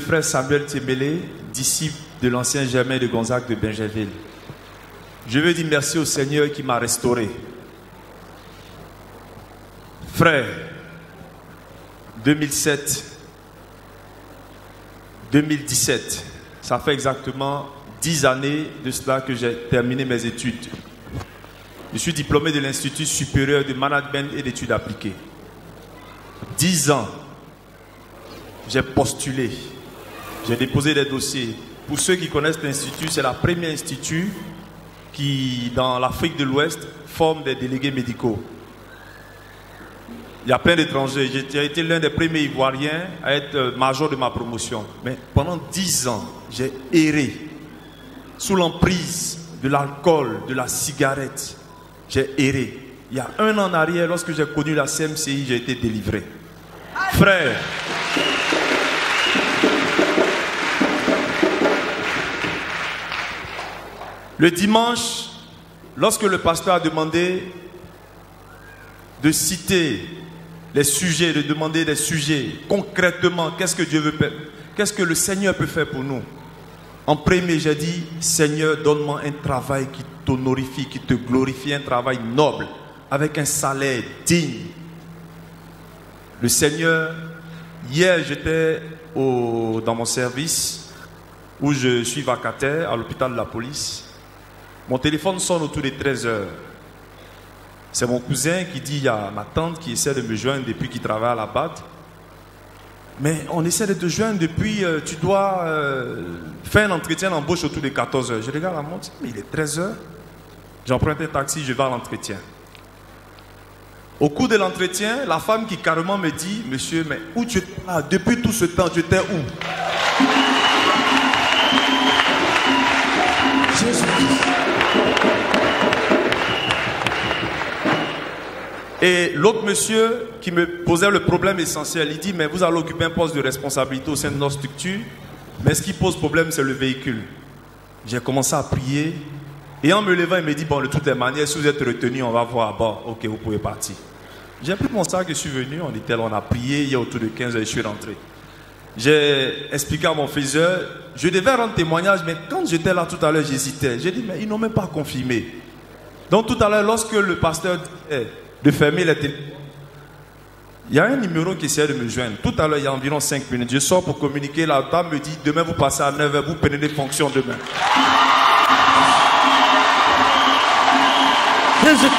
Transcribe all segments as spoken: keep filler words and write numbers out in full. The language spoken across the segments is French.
frère Samuel Tembele, disciple de l'ancien Germain de Gonzague de Bingerville. Je veux dire merci au Seigneur qui m'a restauré. Frère, deux mille sept, deux mille dix-sept, ça fait exactement dix années de cela que j'ai terminé mes études. Je suis diplômé de l'Institut supérieur de management et d'études appliquées. Dix ans, j'ai postulé, j'ai déposé des dossiers. Pour ceux qui connaissent l'Institut, c'est la première institut qui, dans l'Afrique de l'Ouest, forme des délégués médicaux. Il y a plein d'étrangers. J'ai été l'un des premiers Ivoiriens à être major de ma promotion. Mais pendant dix ans, j'ai erré sous l'emprise de l'alcool, de la cigarette. J'ai erré. Il y a un an en arrière, lorsque j'ai connu la C M C I, j'ai été délivré. Frère, le dimanche, lorsque le pasteur a demandé de citer les sujets, de demander des sujets concrètement, qu'est-ce que Dieu veut faire, qu'est-ce que le Seigneur peut faire pour nous? En premier, j'ai dit, Seigneur, donne-moi un travail qui t'honorifie, qui te glorifie, un travail noble, avec un salaire digne. Le Seigneur, hier, j'étais au, dans mon service, où je suis vacataire, à l'hôpital de la police. Mon téléphone sonne autour des treize heures. C'est mon cousin qui dit, il y a ma tante qui essaie de me joindre depuis qu'il travaille à la B A D. Mais on essaie de te joindre depuis, euh, tu dois euh, faire un entretien d'embauche autour de quatorze heures. Je regarde la montre, mais il est treize heures. J'emprunte un taxi, je vais à l'entretien. Au cours de l'entretien, la femme qui carrément me dit, monsieur, mais où tu étais là? Depuis tout ce temps, tu étais où? Jésus. Et l'autre monsieur qui me posait le problème essentiel, il dit, mais vous allez occuper un poste de responsabilité au sein de notre structure, mais ce qui pose problème, c'est le véhicule. J'ai commencé à prier, et en me levant, il me dit, bon, de toutes les manières, si vous êtes retenu, on va voir, bon, ok, vous pouvez partir. J'ai pris mon sac, je suis venu, on était là, on a prié, il y a autour de quinze heures, je suis rentré. J'ai expliqué à mon faiseur, je devais rendre témoignage, mais quand j'étais là tout à l'heure, j'hésitais. J'ai dit, mais ils n'ont même pas confirmé. Donc tout à l'heure, lorsque le pasteur disait de fermer les téléphones, il y a un numéro qui essaie de me joindre. Tout à l'heure, il y a environ cinq minutes. Je sors pour communiquer. La dame me dit, demain vous passez à neuf heures, vous prenez des fonctions demain. Jésus-Christ.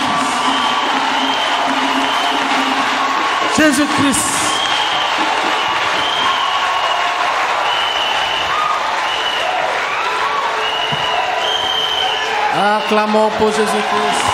Jésus-Christ. Acclamons pour Jésus-Christ.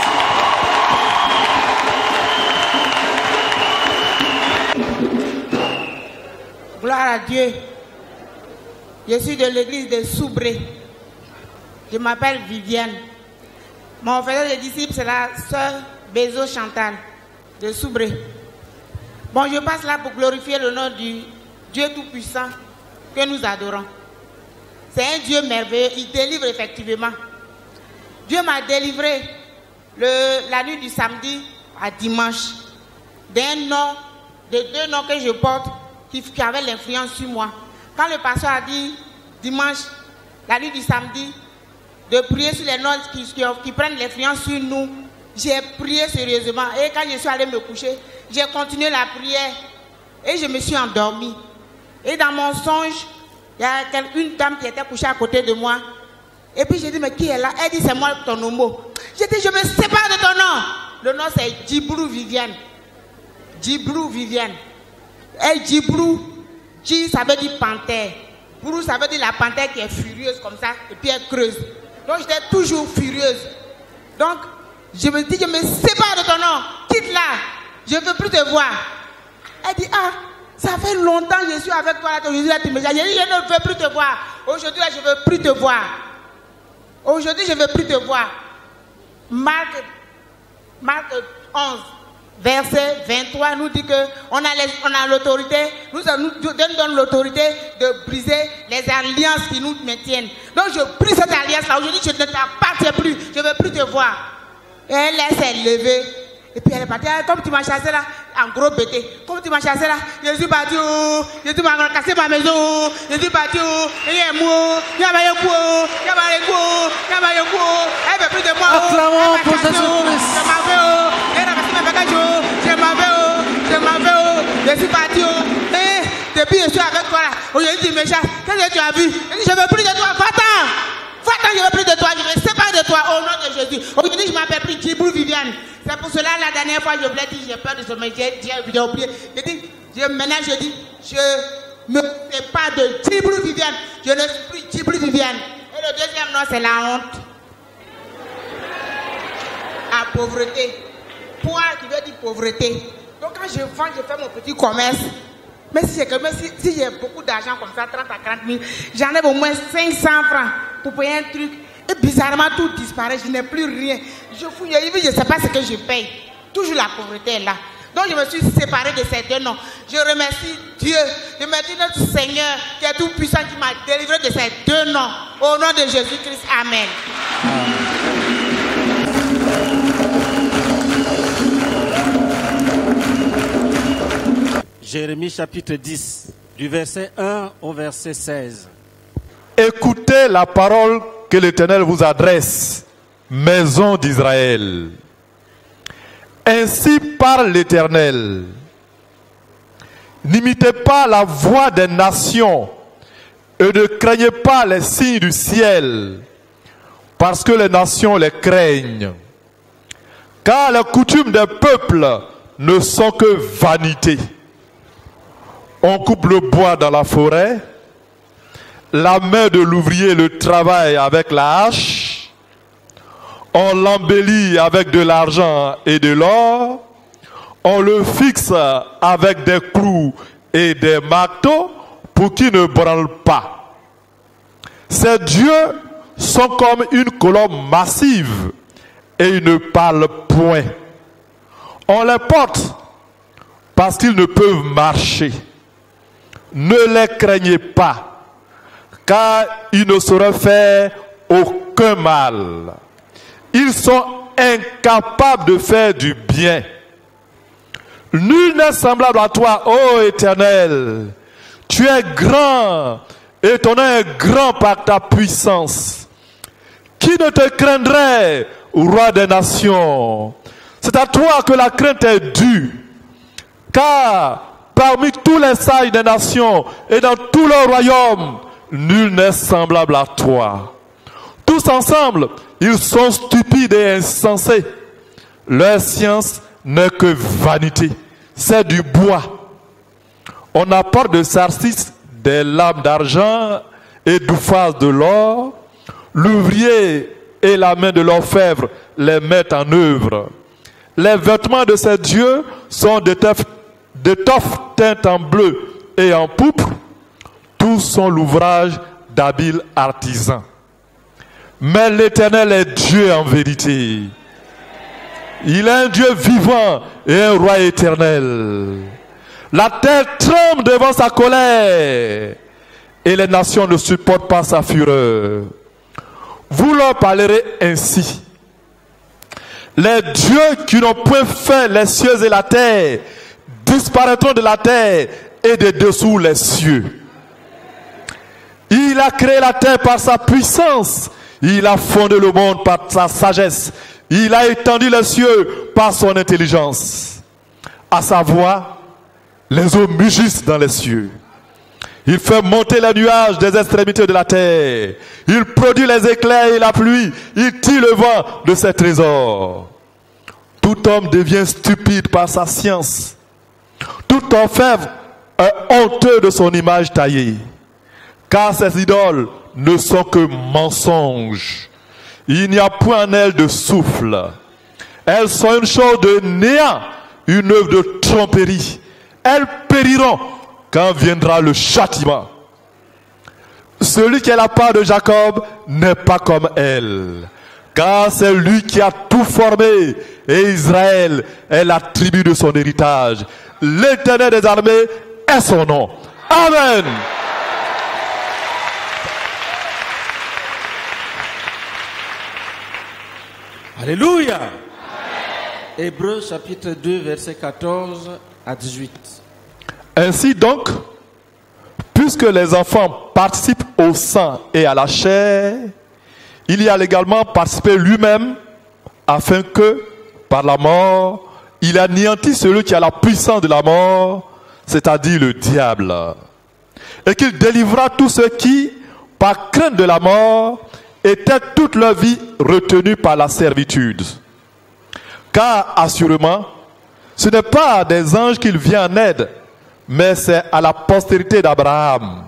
Gloire à Dieu. Je suis de l'église de Soubré. Je m'appelle Viviane. Mon frère de disciple, c'est la sœur Bézo Chantal de Soubré. Bon, je passe là pour glorifier le nom du Dieu Tout-Puissant que nous adorons. C'est un Dieu merveilleux. Il délivre effectivement. Dieu m'a délivré le, la nuit du samedi à dimanche d'un nom, de deux noms que je porte qui, qui avaient l'influence sur moi. Quand le pasteur a dit dimanche, la nuit du samedi, de prier sur les noms qui, qui, qui prennent l'influence sur nous, j'ai prié sérieusement. Et quand je suis allée me coucher, j'ai continué la prière et je me suis endormie. Et dans mon songe, il y a une dame qui était couchée à côté de moi. Et puis j'ai dit, mais qui est là? Elle dit, c'est moi ton homo. J'ai dit, je me sépare de ton nom. Le nom c'est Djibrou Viviane. Djibrou Viviane. Et Djibrou, Dji ça veut dire panthère. Brou ça veut dire la panthère qui est furieuse comme ça. Et puis elle creuse. Donc j'étais toujours furieuse. Donc je me dis, je me sépare de ton nom. Quitte là. Je ne veux plus te voir. Elle dit, ah, ça fait longtemps que je suis avec toi. Là, aujourd'hui, là, tu me dis, je ne veux plus te voir. Aujourd'hui, là, je ne veux plus te voir. Aujourd'hui, je ne veux plus te voir. Marc, Marc onze, verset vingt-trois nous dit qu'on a, les, on a l'autorité, nous, nous, nous donne l'autorité de briser les alliances qui nous maintiennent. Donc je brise cette alliance-là. Aujourd'hui, je ne t'appartiens plus. Je ne veux plus te voir. Et elle s'est levée. Et puis elle est partie. Comme tu m'as chassé là, en gros bêté. Comme tu m'as chassé là, je suis parti, oh, je suis m'a cassé ma maison, oh, je suis parti, oh, et il y a moi, il y a ma yoko, il y a ma yoko, il y a ma yoko, elle veut plus de moi, oh, Acclamons pour elle m'a chassé, oh, Jésus-Christ. je m'en vais, oh, elle a cassé mes bagages, oh, je m'en vais, oh, je m'en vais, oh, je suis parti, oh, et depuis je suis avec toi là, aujourd'hui tu me chasses, qu'est-ce que tu as vu? Je dis, je veux plus de toi, va-t'en, va-t'en, je veux plus de toi, je me sépare de toi au nom de Jésus. Aujourd'hui je m'appelle plus Djibril Viviane. C'est pour cela, la dernière fois, je voulais dire, j'ai peur de ce métier, j'ai oublié. Je dis, je, maintenant, je dis, je me sépare de Djibril Viviane. Je ne suis plus Djibril Viviane. Et le deuxième nom, c'est la honte. À pauvreté. Poids qui veut dire pauvreté. Donc, quand je vends, je fais mon petit commerce. Mais si j'ai si, si j'ai beaucoup d'argent comme ça, trente à quarante mille, j'enlève au moins cinq cents francs pour payer un truc. Et bizarrement, tout disparaît, je n'ai plus rien. Je fouille, je ne sais pas ce que je paye. Toujours la pauvreté est là. Donc je me suis séparée de ces deux noms. Je remercie Dieu. Je remercie notre Seigneur qui est tout puissant, qui m'a délivré de ces deux noms. Au nom de Jésus-Christ, Amen. Jérémie chapitre dix, du verset un au verset seize. Écoutez la parole que l'Éternel vous adresse, maison d'Israël. Ainsi parle l'Éternel. N'imitez pas la voix des nations et ne craignez pas les signes du ciel, parce que les nations les craignent. Car les coutumes des peuples ne sont que vanité. On coupe le bois dans la forêt, la main de l'ouvrier le travaille avec la hache, on l'embellit avec de l'argent et de l'or, on le fixe avec des clous et des marteaux pour qu'il ne branle pas. Ces dieux sont comme une colonne massive et ils ne parlent point. On les porte parce qu'ils ne peuvent marcher. Ne les craignez pas, car ils ne sauraient faire aucun mal. Ils sont incapables de faire du bien. Nul n'est semblable à toi, ô Éternel. Tu es grand et ton nom est grand par ta puissance. Qui ne te craindrait, roi des nations? C'est à toi que la crainte est due, car parmi tous les sages des nations et dans tout leur royaume, nul n'est semblable à toi. Tous ensemble, ils sont stupides et insensés. Leur science n'est que vanité. C'est du bois. On apporte de Sarcis des lames d'argent et d'Ouphaz de l'or. L'ouvrier et la main de l'orfèvre les mettent en œuvre. Les vêtements de ces dieux sont d'étoffe teinte en bleu et en pourpre. Tous sont l'ouvrage d'habiles artisans. Mais l'Éternel est Dieu en vérité. Il est un Dieu vivant et un roi éternel. La terre tremble devant sa colère et les nations ne supportent pas sa fureur. Vous leur parlerez ainsi. Les dieux qui n'ont point fait les cieux et la terre disparaîtront de la terre et de dessous les cieux. Il a créé la terre par sa puissance. Il a fondé le monde par sa sagesse. Il a étendu les cieux par son intelligence. À sa voix, les eaux mugissent dans les cieux. Il fait monter les nuages des extrémités de la terre. Il produit les éclairs et la pluie. Il tire le vent de ses trésors. Tout homme devient stupide par sa science. Tout orfèvre est honteux de son image taillée. Car ces idoles ne sont que mensonges. Il n'y a point en elles de souffle. Elles sont une chose de néant, une œuvre de tromperie. Elles périront quand viendra le châtiment. Celui qui est la part de Jacob n'est pas comme elle, car c'est lui qui a tout formé, et Israël est la tribu de son héritage. L'Éternel des armées est son nom. Amen. Alléluia. Hébreux chapitre deux, verset quatorze à dix-huit. Ainsi donc, puisque les enfants participent au sang et à la chair, il y a également participé lui-même, afin que, par la mort, il anéantisse celui qui a la puissance de la mort, c'est-à-dire le diable, et qu'il délivra tous ceux qui, par crainte de la mort, étaient toute leur vie retenus par la servitude. Car, assurément, ce n'est pas à des anges qu'il vient en aide, mais c'est à la postérité d'Abraham.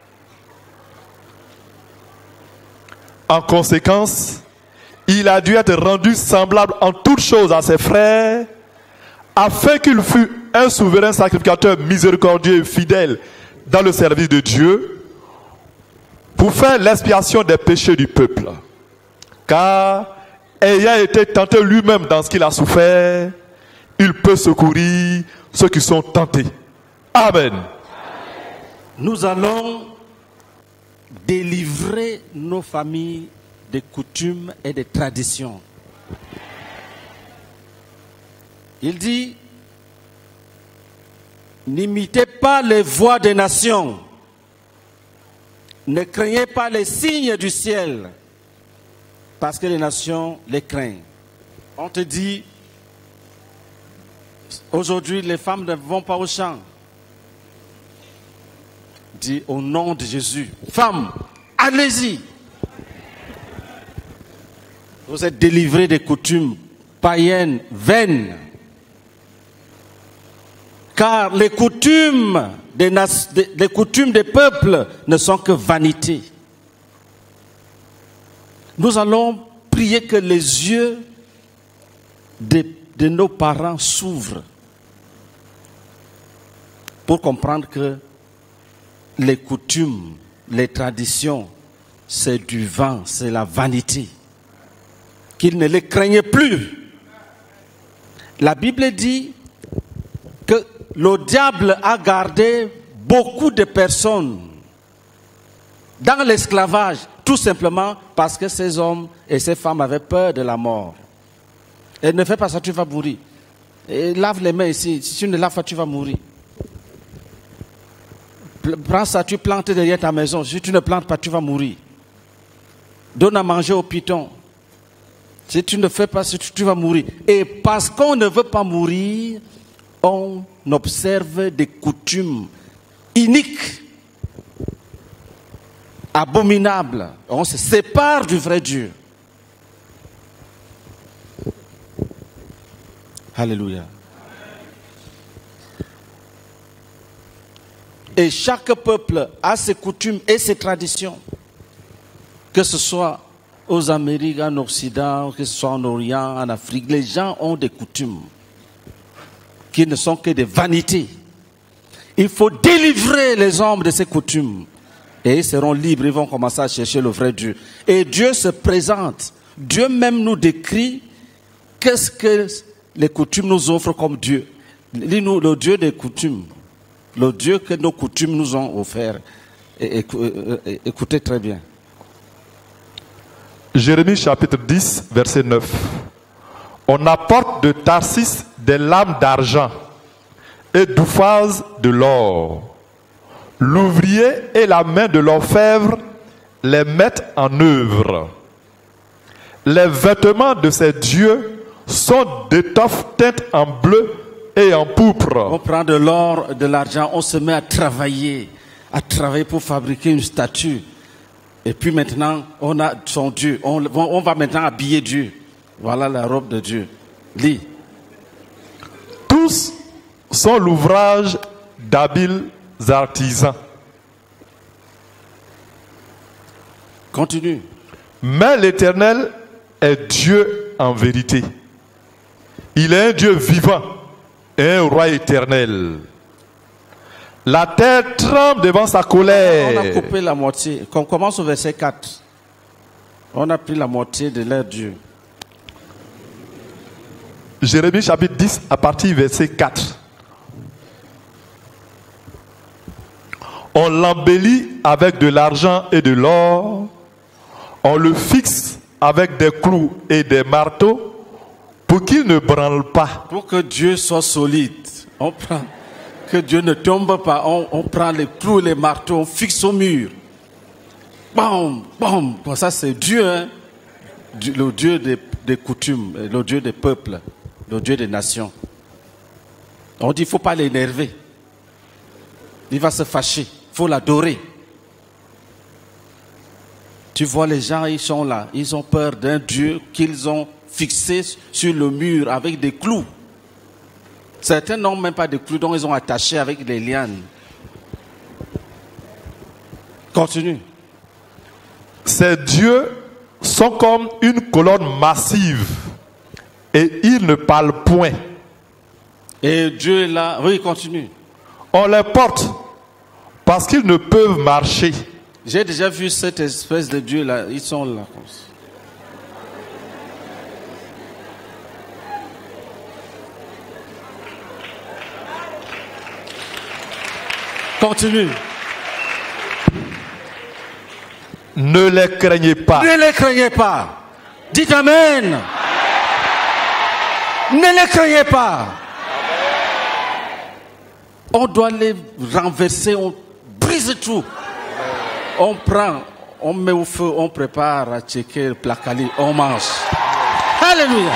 En conséquence, il a dû être rendu semblable en toutes choses à ses frères, afin qu'il fût un souverain sacrificateur miséricordieux et fidèle dans le service de Dieu, pour faire l'expiation des péchés du peuple. Car, ayant été tenté lui-même dans ce qu'il a souffert, il peut secourir ceux qui sont tentés. Amen. Nous allons délivrer nos familles des coutumes et des traditions. Il dit, n'imitez pas les voies des nations, ne craignez pas les signes du ciel, parce que les nations les craignent. On te dit, aujourd'hui les femmes ne vont pas au champ. Dis au nom de Jésus, femmes, allez-y. Vous êtes délivrés des coutumes païennes, vaines. Car les coutumes des, des, les coutumes des peuples ne sont que vanité. Nous allons prier que les yeux de, de nos parents s'ouvrent pour comprendre que les coutumes, les traditions, c'est du vent, c'est la vanité. Qu'ils ne les craignent plus. La Bible dit que le diable a gardé beaucoup de personnes dans l'esclavage, tout simplement parce que ces hommes et ces femmes avaient peur de la mort. Et ne fais pas ça, tu vas mourir. Et lave les mains ici, si tu ne laves pas, tu vas mourir. Prends ça, tu plantes derrière ta maison, si tu ne plantes pas, tu vas mourir. Donne à manger aux pitons. Si tu ne fais pas ça, tu vas mourir. Et parce qu'on ne veut pas mourir, on observe des coutumes iniques, abominables. On se sépare du vrai Dieu. Alléluia. Et chaque peuple a ses coutumes et ses traditions. Que ce soit aux Amériques, en Occident, que ce soit en Orient, en Afrique, les gens ont des coutumes qui ne sont que des vanités. Il faut délivrer les hommes de ces coutumes. Et ils seront libres, ils vont commencer à chercher le vrai Dieu. Et Dieu se présente. Dieu même nous décrit qu'est-ce que les coutumes nous offrent comme Dieu. Lis-nous le Dieu des coutumes. Le Dieu que nos coutumes nous ont offert. Écoutez très bien. Jérémie chapitre dix, verset neuf. On apporte de Tarsis des lames d'argent et d'Ouphaz de l'or. L'ouvrier et la main de l'orfèvre les mettent en œuvre. Les vêtements de ces dieux sont d'étoffes teintes en bleu et en pourpre. On prend de l'or, de l'argent, on se met à travailler, à travailler pour fabriquer une statue. Et puis maintenant, on a son Dieu. On, on va maintenant habiller Dieu. Voilà la robe de Dieu. Lis. Tous sont l'ouvrage d'habiles artisans. Continue. Mais l'Éternel est Dieu en vérité. Il est un Dieu vivant et un roi éternel. La terre tremble devant sa colère. On a coupé la moitié. On commence au verset quatre. On a pris la moitié de leur Dieu. Jérémie chapitre dix à partir du verset quatre. On l'embellit avec de l'argent et de l'or. On le fixe avec des clous et des marteaux pour qu'il ne branle pas. Pour que Dieu soit solide, on prend, que Dieu ne tombe pas, on, on prend les clous, les marteaux, on fixe au mur. Bam, bam. Bon, ça c'est Dieu, hein? Le Dieu des, des coutumes, le Dieu des peuples, le Dieu des nations. On dit qu'il ne faut pas l'énerver. Il va se fâcher, il faut l'adorer. Tu vois les gens, ils sont là, ils ont peur d'un Dieu qu'ils ont fixé sur le mur avec des clous. Certains n'ont même pas de clous, donc ils ont attaché avec les lianes. Continue. Ces dieux sont comme une colonne massive et ils ne parlent point. Et Dieu est là, oui, continue. On les porte parce qu'ils ne peuvent marcher. J'ai déjà vu cette espèce de Dieu là, ils sont là. Continue. Ne les craignez pas. Ne les craignez pas. Dites Amen. Ne les craignez pas. On doit les renverser, on brise tout. On prend, on met au feu, on prépare à checker le placali, on mange. Alléluia.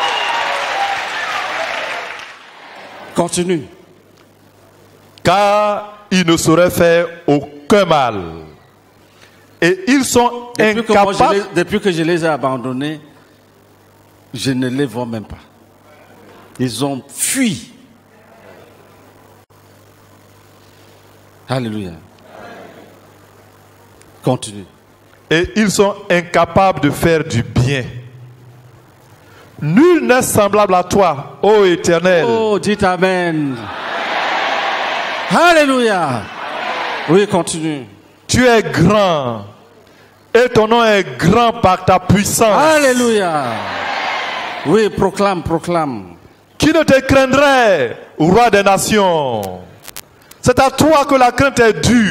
Continue. Car ils ne sauraient faire aucun mal. Et ils sont depuis incapables. Que moi, je les, depuis que je les ai abandonnés, je ne les vois même pas. Ils ont fui. Alléluia. Continue. Et ils sont incapables de faire du bien. Nul n'est semblable à toi, ô Éternel. Oh, dites Amen. Alléluia. Oui, continue. Tu es grand. Et ton nom est grand par ta puissance. Alléluia. Oui, proclame, proclame. Qui ne te craindrait, roi des nations? C'est à toi que la crainte est due.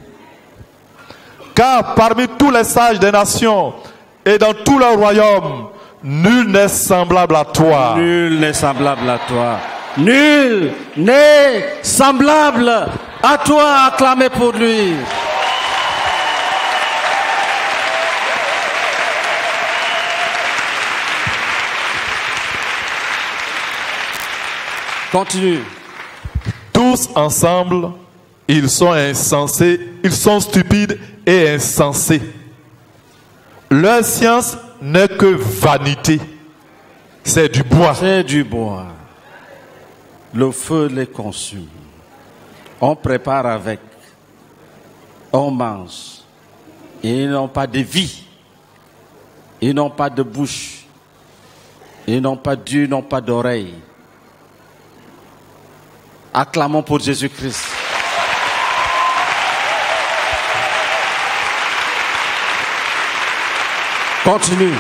Car parmi tous les sages des nations et dans tout leur royaume, nul n'est semblable à toi. Nul n'est semblable à toi. Nul n'est semblable à toi. Acclamez pour lui. Continue. Tous ensemble, ils sont insensés, ils sont stupides et insensés. Leur science n'est que vanité. C'est du bois. C'est du bois. Le feu les consume. On prépare avec. On mange. Ils n'ont pas de vie. Ils n'ont pas de bouche. Ils n'ont pas d'yeux, ils n'ont pas d'oreille. Acclamons pour Jésus-Christ. Continue.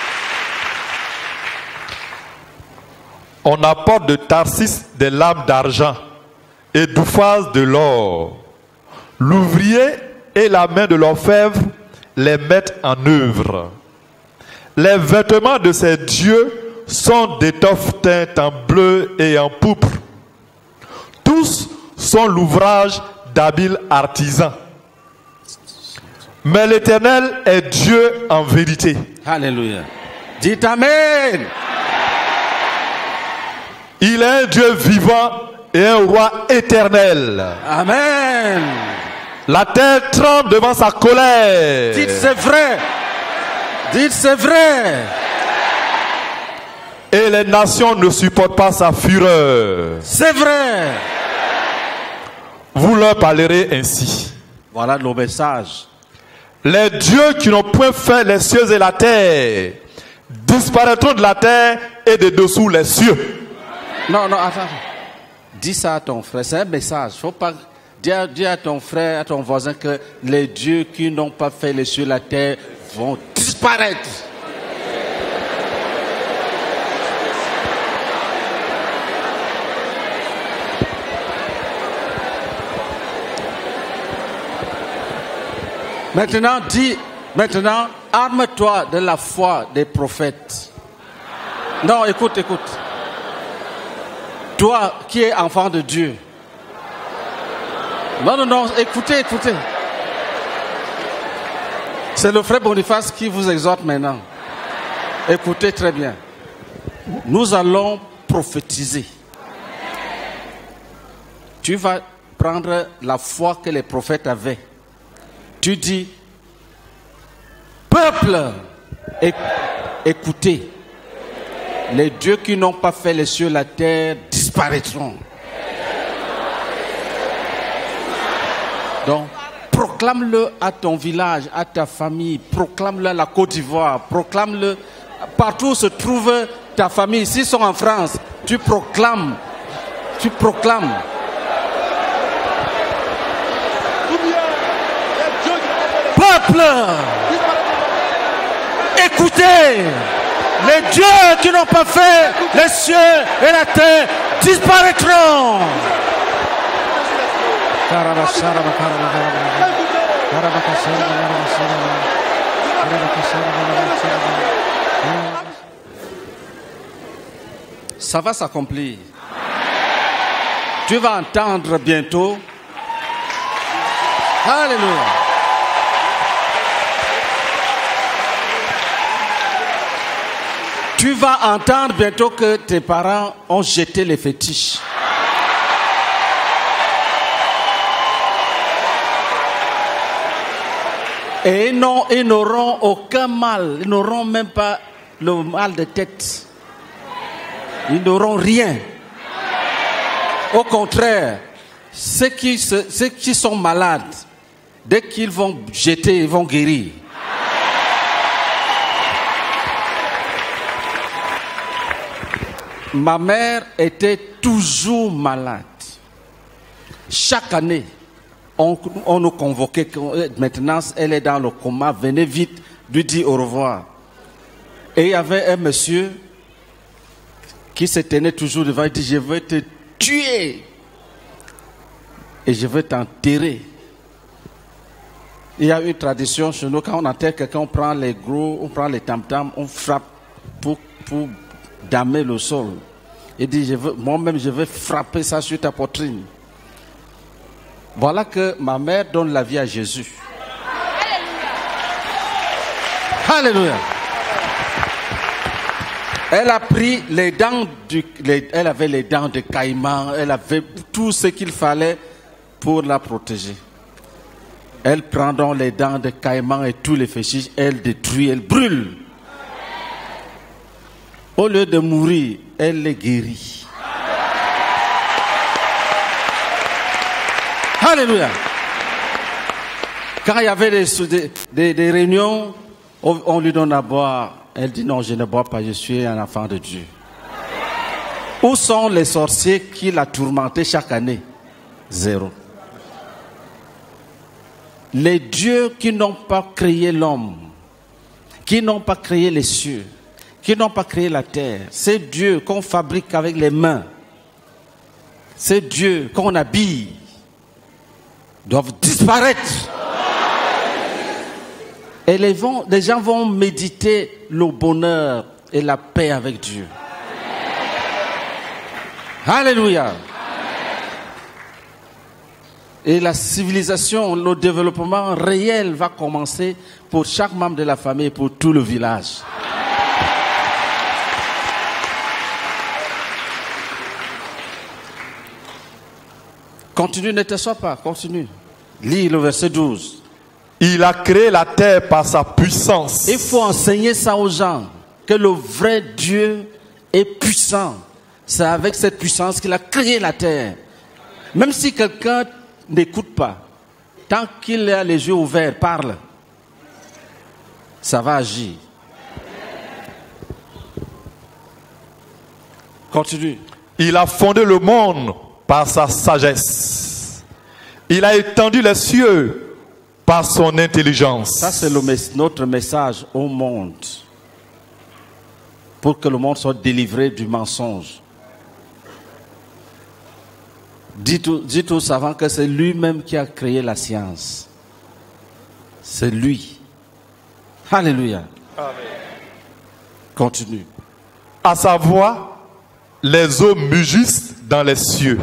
On apporte de Tarsis des lames d'argent et d'Ouphaz de l'or. L'ouvrier et la main de l'orfèvre les mettent en œuvre. Les vêtements de ces dieux sont d'étoffes teintes en bleu et en pourpre. Tous sont l'ouvrage d'habiles artisans. Mais l'Éternel est Dieu en vérité. Alléluia. Dites Amen. Il est un Dieu vivant et un roi éternel. Amen. La terre tremble devant sa colère. Dites c'est vrai. Dites c'est vrai. Et les nations ne supportent pas sa fureur. C'est vrai. Vous leur parlerez ainsi. Voilà le message. Les dieux qui n'ont point fait les cieux et la terre disparaîtront de la terre et de dessous les cieux. Non, non, attends. Dis ça à ton frère, c'est un message. Faut pas dire, dire à ton frère, à ton voisin que les dieux qui n'ont pas fait les cieux et la terre vont disparaître. Maintenant, dis, maintenant, arme-toi de la foi des prophètes. Non, écoute, écoute. Toi qui es enfant de Dieu. Non, non, non, écoutez, écoutez. C'est le frère Boniface qui vous exhorte maintenant. Écoutez très bien. Nous allons prophétiser. Tu vas prendre la foi que les prophètes avaient. Tu dis, peuple, écoutez. Les dieux qui n'ont pas fait les cieux et la terre disparaîtront. Donc, proclame-le à ton village, à ta famille, proclame-le à la Côte d'Ivoire, proclame-le partout où se trouve ta famille. S'ils sont en France, tu proclames, tu proclames. Peuple, écoutez, les dieux qui n'ont pas fait les cieux et la terre disparaîtront. Ça va s'accomplir. Tu vas entendre bientôt. Alléluia. Tu vas entendre bientôt que tes parents ont jeté les fétiches. Et ils n'auront aucun mal. Ils n'auront même pas le mal de tête. Ils n'auront rien. Au contraire, ceux qui, se, ceux qui sont malades, dès qu'ils vont jeter, ils vont guérir. Ma mère était toujours malade. Chaque année, on, on nous convoquait. Maintenant, elle est dans le coma. Venez vite lui dire au revoir. Et il y avait un monsieur qui se tenait toujours devant. Il dit, je vais te tuer. Et je vais t'enterrer. Il y a une tradition chez nous. Quand on enterre quelqu'un, on prend les gros, on prend les tam-tams, on frappe pour... pour damer le sol. Il dit, je veux, moi-même, je vais frapper ça sur ta poitrine. Voilà que ma mère donne la vie à Jésus. Alléluia. Alléluia. Elle a pris les dents du, les, elle avait les dents de caïman, elle avait tout ce qu'il fallait pour la protéger. Elle prend donc les dents de caïman et tous les fétiches, elle détruit, elle brûle. Au lieu de mourir, elle les guérit. Alléluia. Quand il y avait des, des, des réunions, on, on lui donne à boire. Elle dit non, je ne bois pas, je suis un enfant de Dieu. Où sont les sorciers qui la tourmentaient chaque année? Zéro. Les dieux qui n'ont pas créé l'homme, qui n'ont pas créé les cieux, qui n'ont pas créé la terre, ces dieux qu'on fabrique avec les mains, ces dieux qu'on habille, doivent disparaître. Et les, vont, les gens vont méditer le bonheur et la paix avec Dieu. Alléluia. Et la civilisation, le développement réel va commencer pour chaque membre de la famille, pour tout le village. Continue, ne te sois pas, continue. Lis le verset douze. Il a créé la terre par sa puissance. Il faut enseigner ça aux gens, que le vrai Dieu est puissant. C'est avec cette puissance qu'il a créé la terre. Même si quelqu'un n'écoute pas, tant qu'il a les yeux ouverts, parle, ça va agir. Continue. Il a fondé le monde par sa sagesse. Il a étendu les cieux par son intelligence. Ça, c'est le, notre message au monde. Pour que le monde soit délivré du mensonge. Dites dites aux savants que c'est lui-même qui a créé la science. C'est lui. Alléluia. Amen. Continue. À sa voix, les eaux mugissent dans les cieux.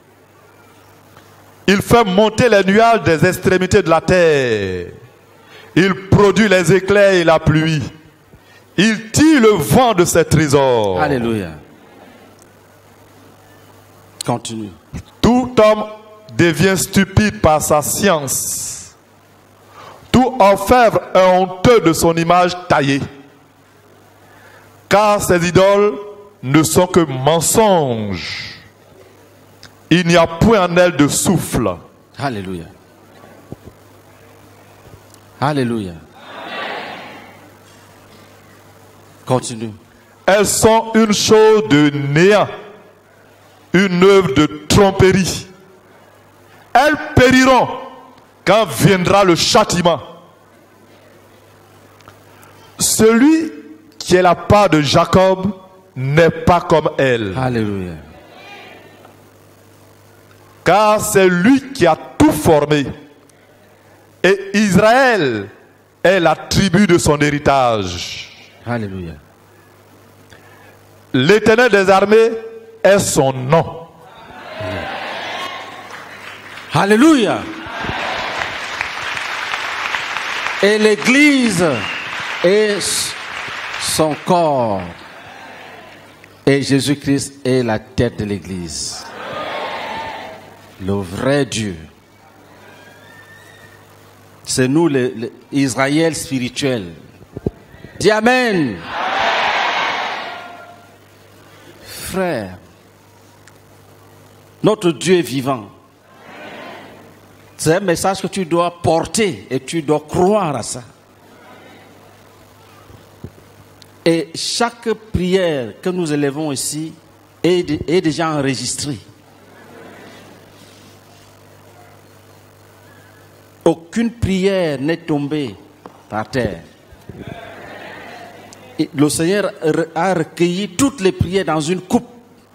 Il fait monter les nuages des extrémités de la terre. Il produit les éclairs et la pluie. Il tire le vent de ses trésors. Alléluia. Continue. Tout homme devient stupide par sa science. Tout orfèvre est honteux de son image taillée. Car ces idoles ne sont que mensonges. Il n'y a point en elles de souffle. Alléluia. Alléluia. Continue. Elles sont une chose de néant, une œuvre de tromperie. Elles périront quand viendra le châtiment. Celui qui est la part de Jacob n'est pas comme elle. Alléluia. Car c'est lui qui a tout formé. Et Israël est la tribu de son héritage. Alléluia. L'Éternel des armées est son nom. Alléluia. Et l'Église est son corps. Et Jésus-Christ est la tête de l'Église. Le vrai Dieu. C'est nous, l'Israël spirituel. Dis Amen. Frère, notre Dieu est vivant. C'est un message que tu dois porter et tu dois croire à ça. Et chaque prière que nous élevons ici est, est déjà enregistrée. Aucune prière n'est tombée par terre. Et le Seigneur a recueilli toutes les prières dans une coupe.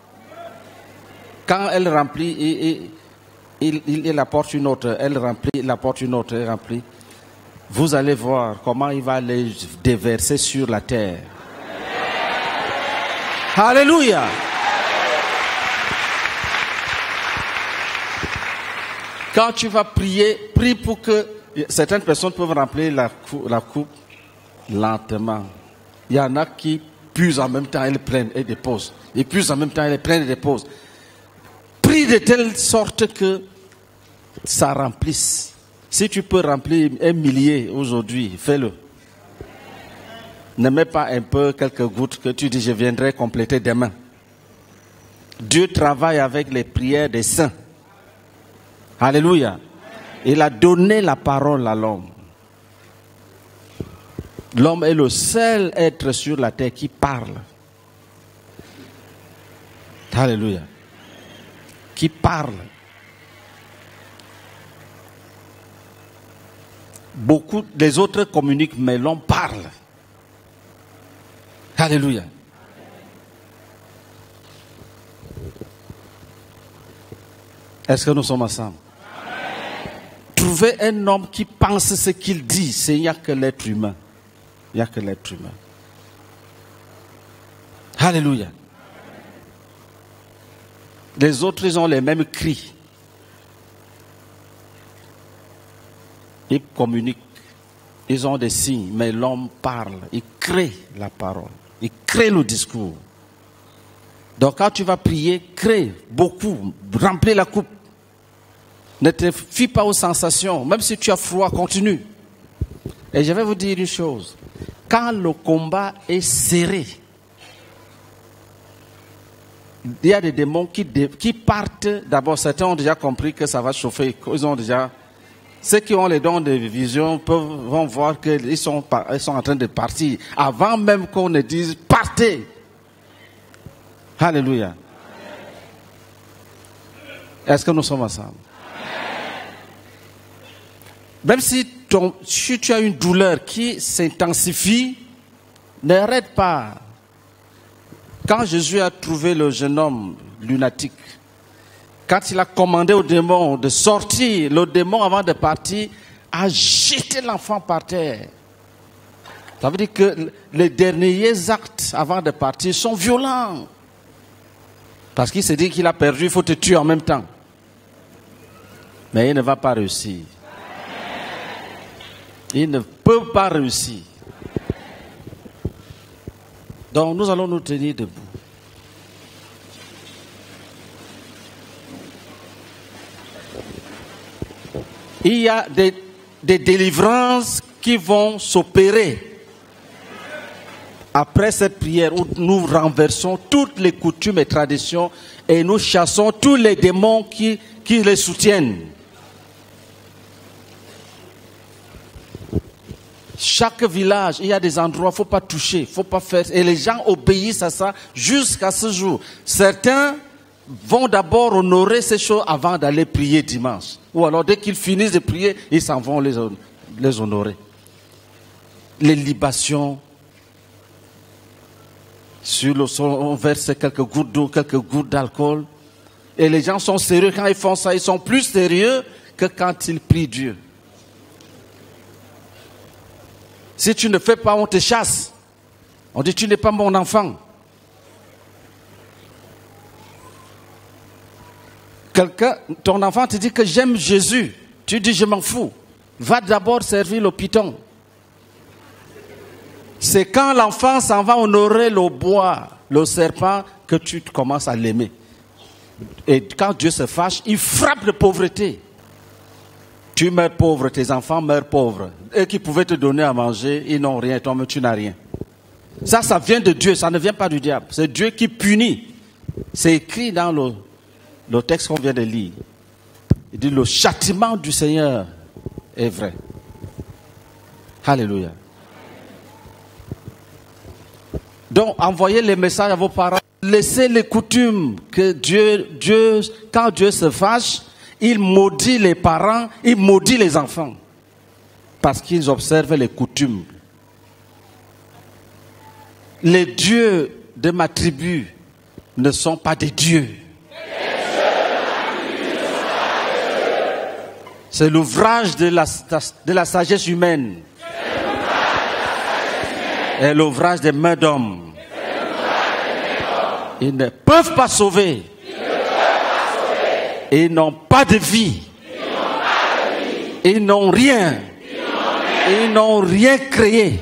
Quand elle remplit, et, et, il, il, il apporte une autre, elle remplit, il apporte une autre, elle remplit. Vous allez voir comment il va les déverser sur la terre. Alléluia. Quand tu vas prier, prie pour que certaines personnes peuvent remplir la, la coupe lentement. Il y en a qui puisent en même temps et les prennent et déposent. Ils puisent en même temps et les prennent et déposent. Prie de telle sorte que ça remplisse. Si tu peux remplir un millier aujourd'hui, fais-le. Ne mets pas un peu quelques gouttes que tu dis je viendrai compléter demain. Dieu travaille avec les prières des saints. Alléluia. Il a donné la parole à l'homme. L'homme est le seul être sur la terre qui parle. Alléluia. Qui parle. Beaucoup des autres communiquent, mais l'homme parle. Alléluia. Est-ce que nous sommes ensemble? Trouver un homme qui pense ce qu'il dit, c'est il n'y a que l'être humain. Il n'y a que l'être humain. Alléluia. Les autres, ils ont les mêmes cris. Ils communiquent. Ils ont des signes, mais l'homme parle. Il crée la parole. Il crée le discours. Donc quand tu vas prier, crée beaucoup. Remplis la coupe. Ne te fie pas aux sensations. Même si tu as froid, continue. Et je vais vous dire une chose. Quand le combat est serré, il y a des démons qui, dé, qui partent. D'abord, certains ont déjà compris que ça va chauffer. Ils ont déjà... Ceux qui ont les dons de vision peuvent, vont voir qu'ils sont, ils sont en train de partir. Avant même qu'on ne dise « partez ». Alléluia. Est-ce que nous sommes ensemble? Même si, ton, si tu as une douleur qui s'intensifie, n'arrête pas. Quand Jésus a trouvé le jeune homme lunatique, quand il a commandé au démon de sortir, le démon avant de partir a jeté l'enfant par terre. Ça veut dire que les derniers actes avant de partir sont violents. Parce qu'il se dit qu'il a perdu, il faut te tuer en même temps. Mais il ne va pas réussir. Il ne peut pas réussir. Donc nous allons nous tenir debout. Il y a des, des délivrances qui vont s'opérer après cette prière où nous renversons toutes les coutumes et traditions et nous chassons tous les démons qui, qui les soutiennent. Chaque village, il y a des endroits, il ne faut pas toucher, il ne faut pas faire. Et les gens obéissent à ça jusqu'à ce jour. Certains vont d'abord honorer ces choses avant d'aller prier dimanche. Ou alors dès qu'ils finissent de prier, ils s'en vont les, les honorer. Les libations. Sur le sol, on verse quelques gouttes d'eau, quelques gouttes d'alcool. Et les gens sont sérieux quand ils font ça. Ils sont plus sérieux que quand ils prient Dieu. Si tu ne fais pas, on te chasse. On dit, tu n'es pas mon enfant. Quelqu'un, ton enfant te dit que j'aime Jésus. Tu dis, je m'en fous. Va d'abord servir le python. C'est quand l'enfant s'en va honorer le bois, le serpent, que tu commences à l'aimer. Et quand Dieu se fâche, il frappe de pauvreté. Tu meurs pauvre, tes enfants meurent pauvres. Eux qui pouvaient te donner à manger, ils n'ont rien, toi, mais tu n'as rien. Ça, ça vient de Dieu, ça ne vient pas du diable. C'est Dieu qui punit. C'est écrit dans le, le texte qu'on vient de lire. Il dit, le châtiment du Seigneur est vrai. Alléluia. Donc, envoyez les messages à vos parents. Laissez les coutumes que Dieu, Dieu, quand Dieu se fâche, il maudit les parents, il maudit les enfants. Parce qu'ils observent les coutumes. Les dieux de ma tribu ne sont pas des dieux. C'est l'ouvrage de la, de la sagesse humaine. Et l'ouvrage des mains d'hommes. Ils ne peuvent pas sauver. Ils n'ont pas de vie. Ils n'ont rien. Ils n'ont rien créé.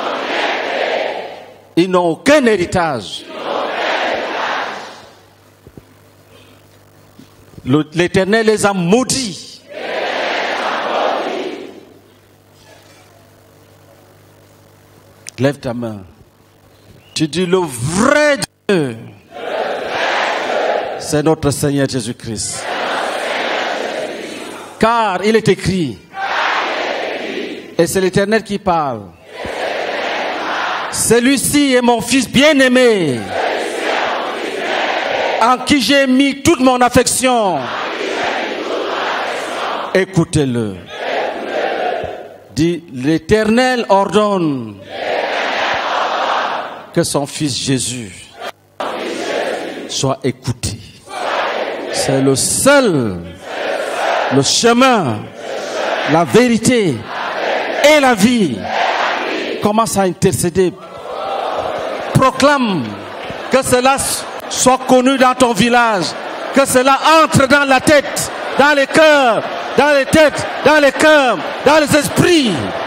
Ils n'ont aucun héritage. L'Éternel les a maudits. Lève ta main. Tu dis le vrai Dieu. C'est notre Seigneur Jésus-Christ. Car il est écrit. Et c'est l'Éternel qui parle. Celui-ci est mon fils bien-aimé. En qui j'ai mis toute mon affection. Écoutez-le. Dit, l'Éternel ordonne que son fils Jésus soit écouté. C'est le seul, le chemin, la vérité et la vie. Commence à intercéder. Proclame que cela soit connu dans ton village, que cela entre dans la tête, dans les cœurs, dans les têtes, dans les cœurs, dans les esprits.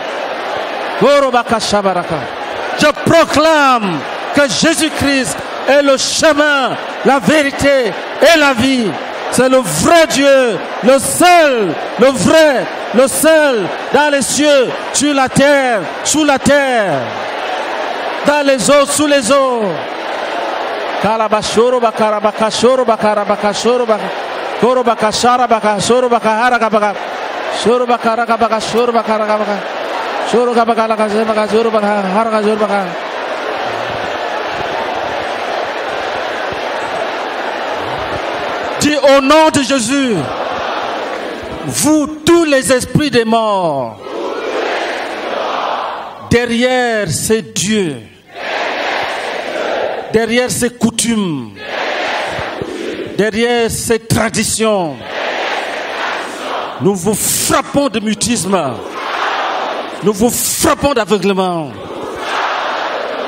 Je proclame que Jésus-Christ est le chemin, la vérité et la vie. C'est le vrai Dieu, le seul, le vrai, le seul, dans les cieux, sur la terre, sous la terre, dans les eaux, sous les eaux. Kalabashoro bakarabaka shoro bakarabaka shoro bakoro bakashara bakashoro bakahara kabaka shoro bakaraka baka shoro bakaraka baka shoro kabaka la kaze baka shoro bakahara ka shoro baka. Dis au nom de Jésus, vous tous les esprits des morts, derrière ces dieux, derrière ces coutumes, derrière ces traditions, nous vous frappons de mutisme, nous vous frappons d'aveuglement,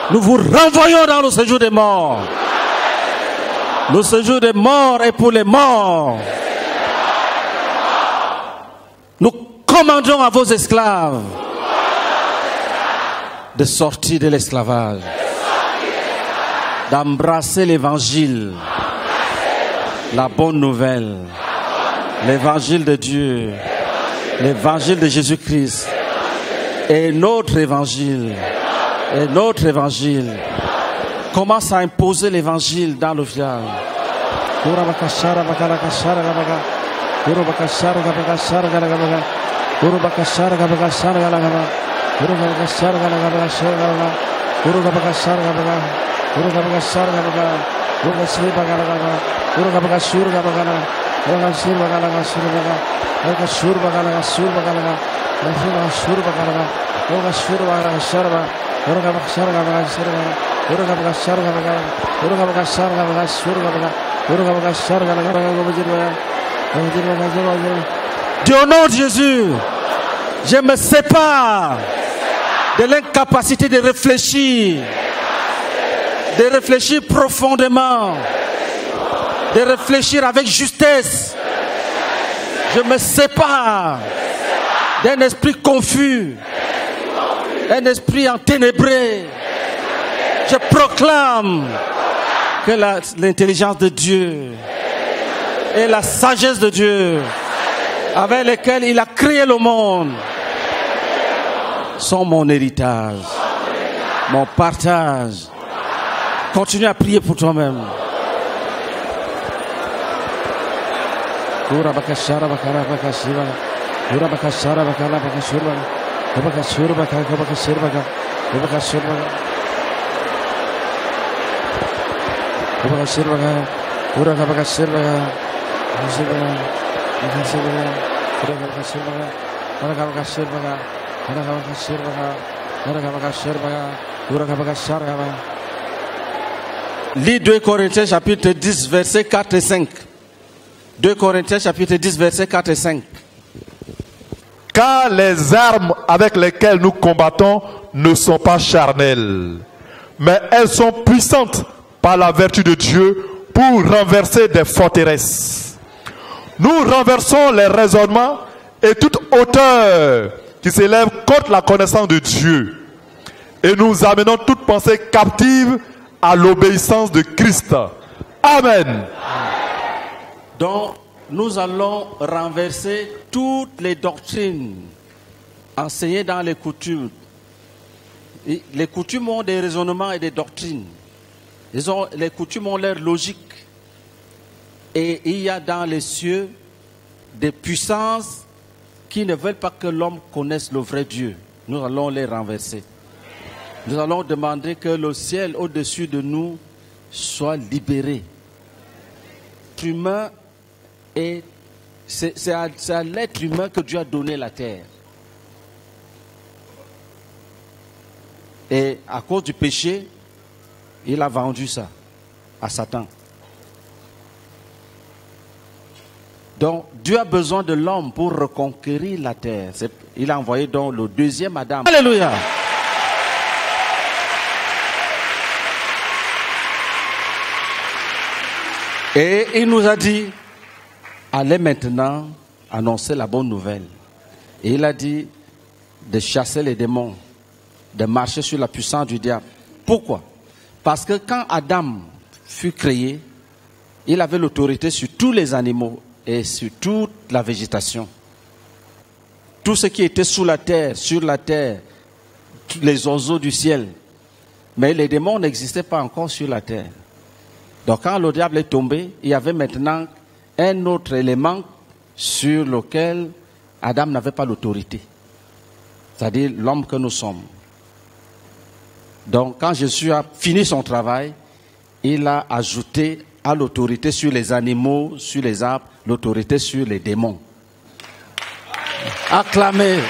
Nous vous renvoyons dans le séjour des morts. Le séjour des morts est pour les morts. Nous commandons à vos esclaves de sortir de l'esclavage, d'embrasser l'évangile, la bonne nouvelle, l'évangile de Dieu, l'évangile de Jésus-Christ et notre évangile. Et notre évangile commence à imposer l'évangile dans le village. Dieu, au nom de Jésus, je me sépare de l'incapacité de réfléchir, de réfléchir profondément, de réfléchir avec justesse. Je me sépare d'un esprit confus, un esprit enténébré. Je proclame que la, l'intelligence de Dieu et la sagesse de Dieu avec lesquelles il a créé le monde sont mon héritage, mon partage. Continue à prier pour toi-même. Lis deux Corinthiens chapitre dix versets quatre et cinq. deux Corinthiens chapitre dix versets quatre et cinq. Car les armes avec lesquelles nous combattons ne sont pas charnelles, mais elles sont puissantes par la vertu de Dieu pour renverser des forteresses. Nous renversons les raisonnements et toute hauteur qui s'élève contre la connaissance de Dieu. Et nous amenons toute pensée captive à l'obéissance de Christ. Amen. Donc, nous allons renverser toutes les doctrines enseignées dans les coutumes. Les coutumes ont des raisonnements et des doctrines. Ils ont, les coutumes ont leur logique. Et il y a dans les cieux des puissances qui ne veulent pas que l'homme connaisse le vrai Dieu. Nous allons les renverser. Nous allons demander que le ciel au-dessus de nous soit libéré. L'être humain est, c'est, c'est, à, c'est à l'être humain que Dieu a donné la terre. Et à cause du péché, il a vendu ça à Satan. Donc, Dieu a besoin de l'homme pour reconquérir la terre. C'est, il a envoyé donc le deuxième Adam. Alléluia. Et il nous a dit, allez maintenant annoncer la bonne nouvelle. Et il a dit de chasser les démons, de marcher sur la puissance du diable. Pourquoi? Parce que quand Adam fut créé, il avait l'autorité sur tous les animaux et sur toute la végétation. Tout ce qui était sous la terre, sur la terre, tous les oiseaux du ciel. Mais les démons n'existaient pas encore sur la terre. Donc quand le diable est tombé, il y avait maintenant un autre élément sur lequel Adam n'avait pas l'autorité. C'est-à-dire l'homme que nous sommes. Donc quand Jésus a fini son travail, il a ajouté à l'autorité sur les animaux, sur les arbres, l'autorité sur les démons. Acclamez.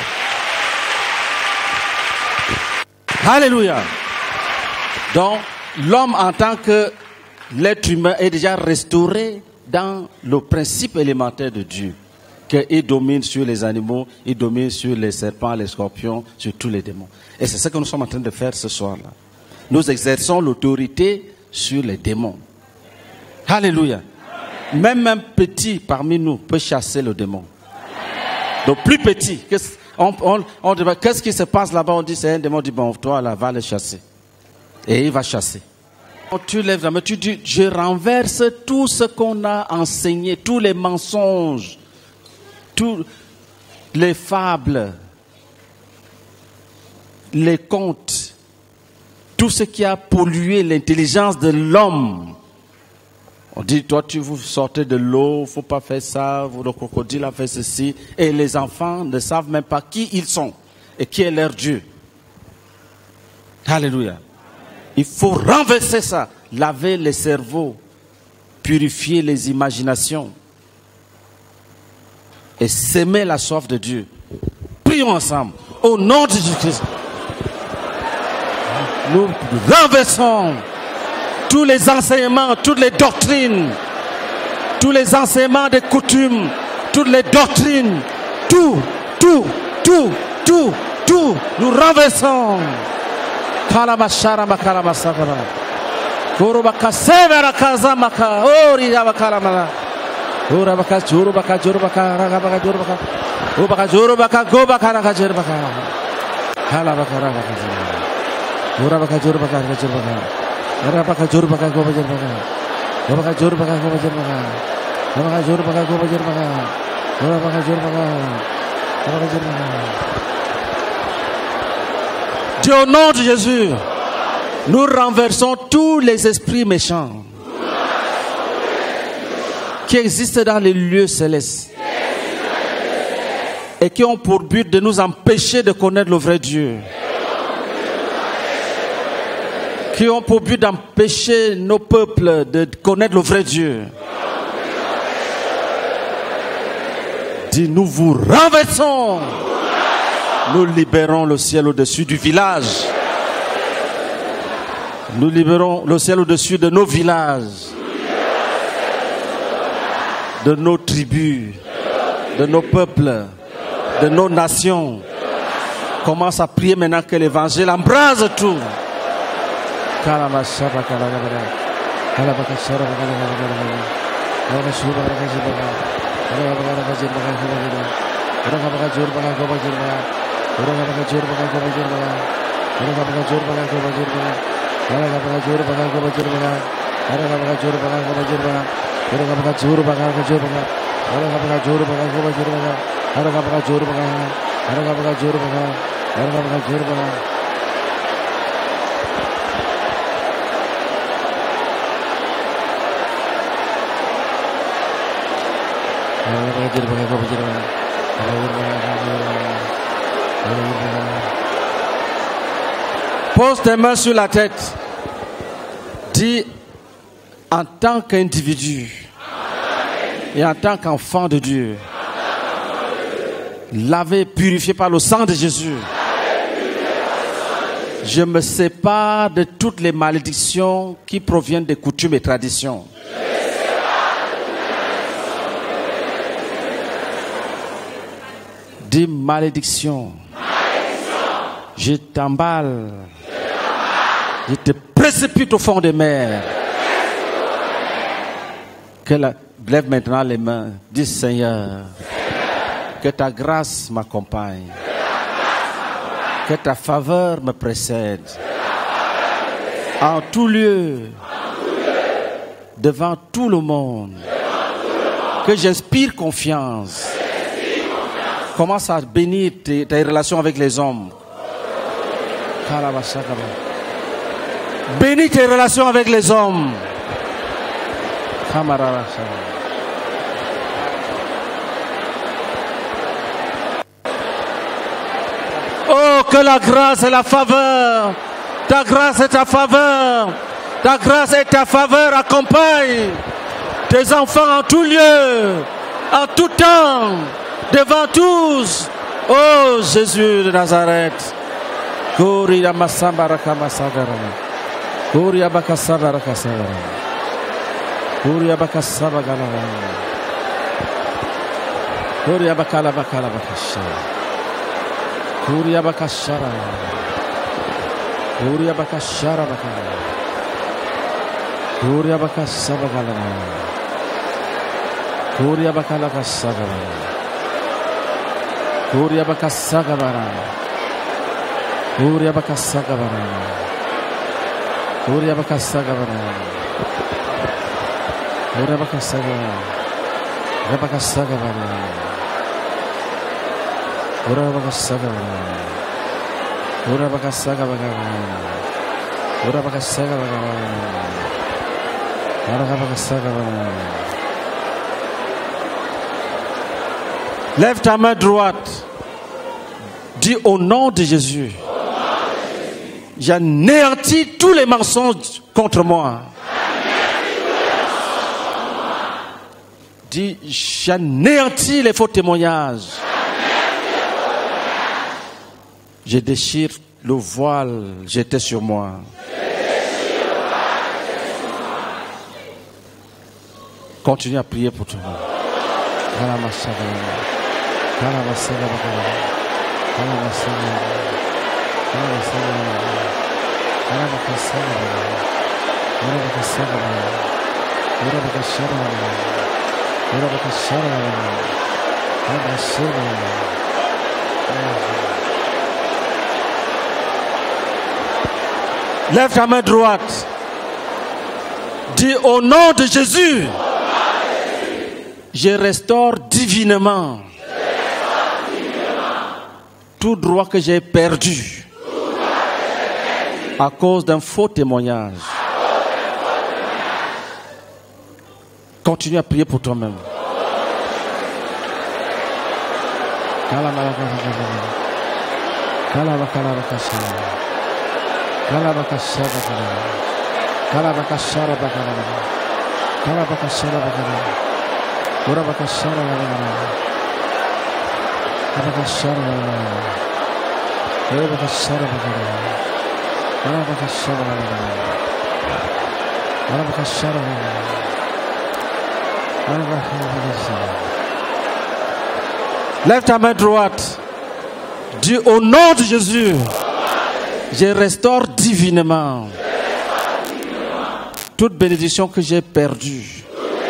Alléluia. Donc l'homme en tant que l'être humain est déjà restauré dans le principe élémentaire de Dieu. Qu'il domine sur les animaux, il domine sur les serpents, les scorpions, sur tous les démons. Et c'est ce que nous sommes en train de faire ce soir-là. nous exerçons l'autorité sur les démons. Alléluia. Même un petit parmi nous peut chasser le démon. Donc plus petit, qu'est-ce, on, on, on, qu'est-ce qui se passe là-bas? On dit c'est un démon, on dit bon, toi là, va le chasser. Et il va chasser. Quand tu lèves la main, tu dis, je renverse tout ce qu'on a enseigné, tous les mensonges, tous les fables, les contes, tout ce qui a pollué l'intelligence de l'homme. On dit, toi, tu vous sortez de l'eau, faut pas faire ça, vous, le crocodile a fait ceci. Et les enfants ne savent même pas qui ils sont et qui est leur Dieu. Alléluia. Il faut renverser ça, laver les cerveaux, purifier les imaginations et s'aimer la soif de Dieu. Prions ensemble, au nom de Jésus-Christ. Nous renversons tous les enseignements, toutes les doctrines, tous les enseignements des coutumes, toutes les doctrines, tout, tout, tout, tout, tout, nous renversons. Kalabashara makalabasakara. Kurubaka severa kazamaka. Ori abakalamala. Urabaka jurubaka jurubaka ragabaka jurubaka. Ubaka jurubaka gobaka ragajurubaka. Kalabaka ragajurubaka. Urabaka jurubaka ragajurubaka. Urabaka jurubaka gobajurubaka. Urabaka jurubaka gobajurubaka. Urabaka jurubaka gobajurubaka. Urabaka jurubaka. Urabaka jurubaka. Dieu, au nom de Jésus, nous renversons tous les esprits méchants qui existent dans les lieux célestes et qui ont pour but de nous empêcher de connaître le vrai Dieu, qui ont pour but d'empêcher nos peuples de connaître le vrai Dieu. Dis, nous vous renversons. Nous libérons le ciel au-dessus du village. Nous libérons le ciel au-dessus de nos villages, de nos tribus, de nos peuples, de nos nations. Commence à prier maintenant que l'évangile embrase tout. Urabaka jurubaka gobajurubaka. Urabaka jurubaka gobajurubaka. Urabaka jurubaka gobajurubaka. Urabaka jurubaka gobajurubaka. Urabaka jurubaka gobajurubaka. Urabaka jurubaka gobajurubaka. Urabaka jurubaka. Urabaka jurubaka. Urabaka jurubaka. Urabaka jurubaka gobajurubaka. Pose tes mains sur la tête. Dis, en tant qu'individu et en tant qu'enfant de Dieu, lavé, purifié par le sang de Jésus, je me sépare de toutes les malédictions qui proviennent des coutumes et traditions. Dis malédiction. Je t'emballe. Je te précipite au fond des mers. Que la... Lève maintenant les mains. Dis Seigneur, que ta grâce m'accompagne. Que ta faveur me précède. En tout lieu. Devant tout le monde. Que j'inspire confiance. Commence à bénir tes, tes relations avec les hommes. Bénis tes relations avec les hommes. Oh, que la grâce et la faveur, ta grâce et ta faveur, ta grâce et ta faveur accompagnent tes enfants en tout lieu, en tout temps, devant tous. Oh Jésus de Nazareth. Koria masambara masagara. Koria bakasabara kasabara. Koria bakasabagala. Koria bakala bakala bakasha. Koria bakashara. Gloria bakashara bakala. Gloria bakasaba bakala. Gloria bakala kasaga. Gloria bakasaga bara. Gloria bakasaga bara. Gloria bakasaga bara. Gloria bakasaga bara. Gloria bakasaga bara. Gloria bakasaga bara. Gloria bakasaga bara. Gloria bakasaga bara. Gloria bakasaga bara. Lève ta main droite. Dis au nom de Jésus. J'anéantis tous les mensonges contre moi. Dis, j'anéantis les faux témoignages. Je déchire le voile jeté sur moi. Continue à prier pour toi. Lève ta main droite. Dis au nom de Jésus. Je restaure divinement tout droit que j'ai perdu à cause d'un faux témoignage. Continue à prier pour toi-même. Ora bakashara bagara. Ora bakashara bagara. Ora bakashara bagara. Ora bakashara bagara. Ora bakashara bagara. Ora bakashara. Lève ta main droite. Dis au nom de Jésus. Je restaure divinement toute bénédiction que j'ai perdue.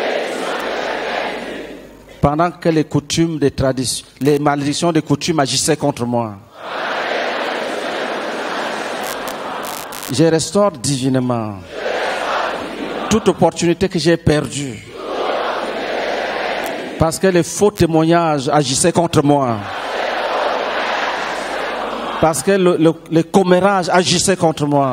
Pendant que les coutumes des traditions, les malédictions des coutumes agissaient contre moi. Je restaure divinement toute opportunité que j'ai perdue. Parce que les faux témoignages agissaient contre moi. Parce que le, le, les commérages agissaient contre moi.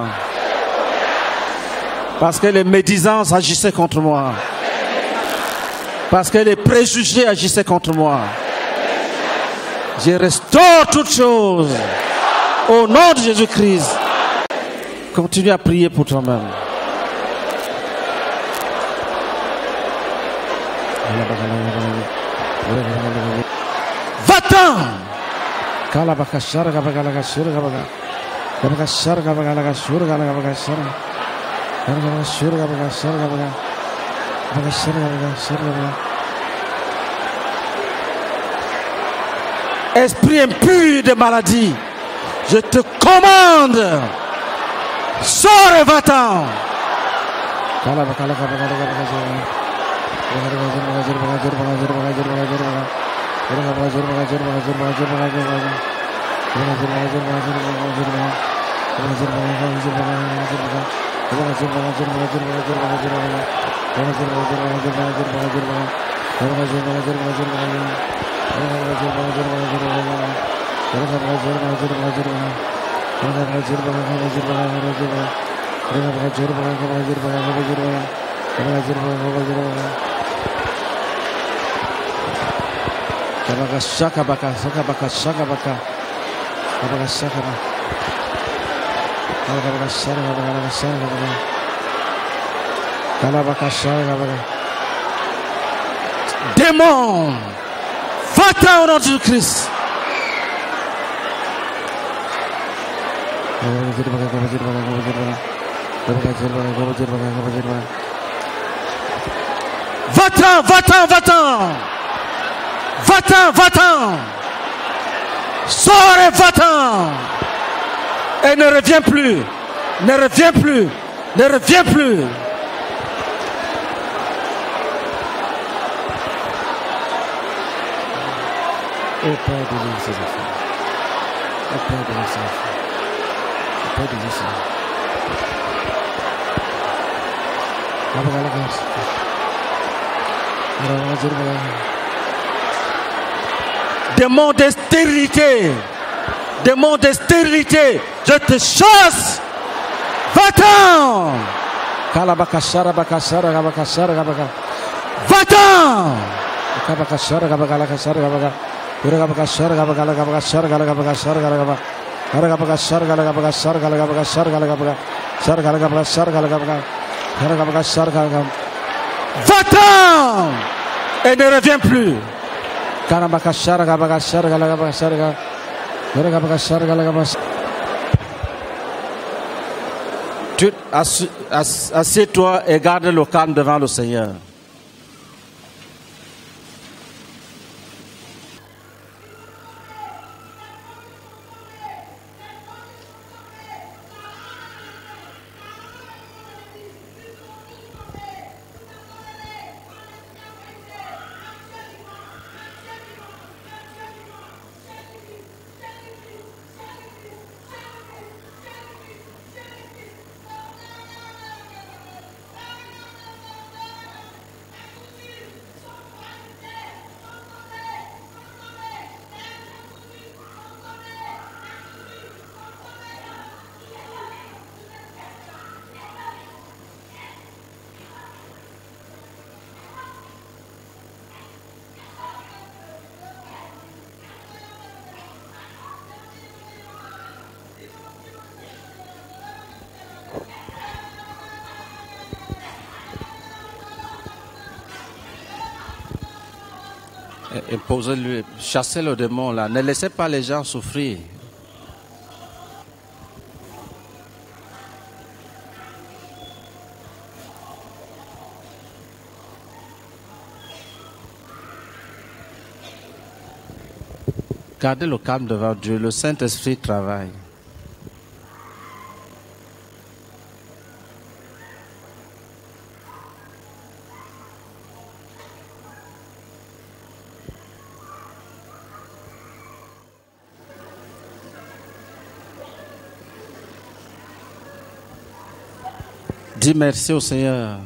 Parce que les médisances agissaient contre moi. Parce que les préjugés agissaient contre moi. Je restaure toutes choses au nom de Jésus-Christ. Continue à prier pour toi-même. Va-t'en! Esprit impur de maladie, je te commande, sors et va-t'en. Shaka baka, shaka baka, shaka baka, baka shaka baka, baka shaka baka, baka shaka baka, kala baka shaka baka. Démon, va-t'en au nom de Jésus-Christ. Va-t'en, va-t'en, va-t'en. Va-t'en, va-t'en. Sors et va-t'en. Et ne reviens plus. Ne reviens plus. Ne reviens plus. Oh Père, délivre ces enfants. Oh Père, délivre ces enfants. Oh Père, délivre ces enfants. Démon de stérilité. Démon de stérilité. Je te chasse. Va-t'en. Kalabakashara bakashara gabakashara gabaka. Va-t'en. Kabakashara gabakalakashara gabaka. Uragabakashara gabakala gabakashara galagabakashara galagaba. Aragabakashara galagabakashara galagabakashara galagabaka. Shara galagabakashara galagabaka. Aragabakashara galagabaka. Va-t'en. Et ne reviens plus. Kalabakashara gabakashara galagabakashara galagaba. Uragabakashara galagabakashara. Tu assieds-toi et garde le calme devant le Seigneur. Imposez-lui, chassez le démon là. Ne laissez pas les gens souffrir. Gardez le calme devant Dieu. Le Saint-Esprit travaille. Dis merci au Seigneur.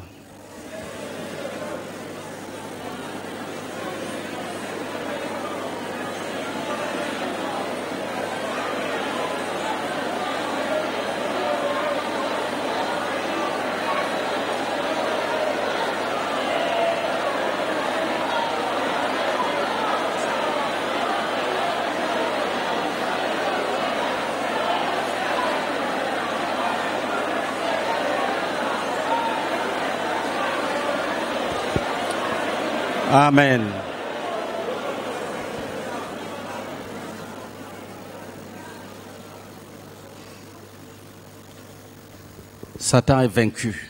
Amen. Satan est vaincu.